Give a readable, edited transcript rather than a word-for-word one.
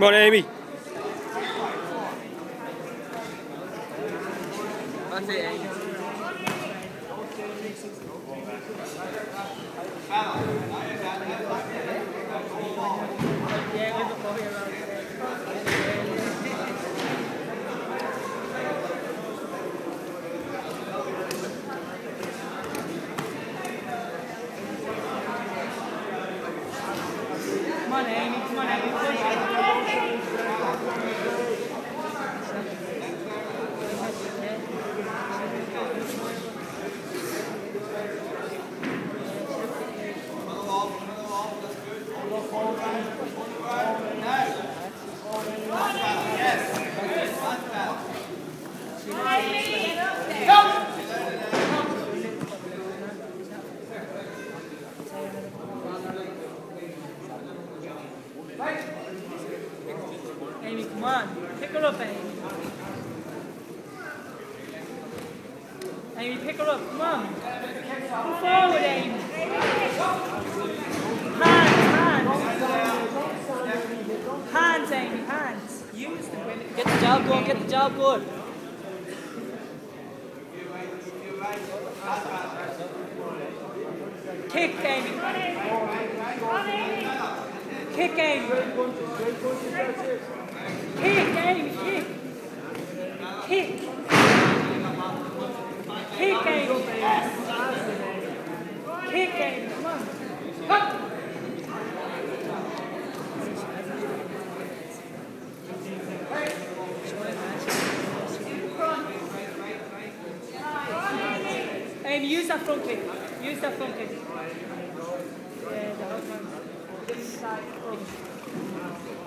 Come on, Amy. That's it, Amy. Come on, Amy. Come on, Amy. Push it. Amy, come on. Pick her up, Amy. Amy, pick her up. Come on. Come forward, Amy. Hands, Amy, hands. Use them. Get the job going, get the job good. Kick, Amy. Kick, Amy. Kick, Amy, kick. Kick. Kick, Amy. Kick, Amy, come on. Cut. Amy, use that front kick. Use that front kick. Yeah, the whole time. This side.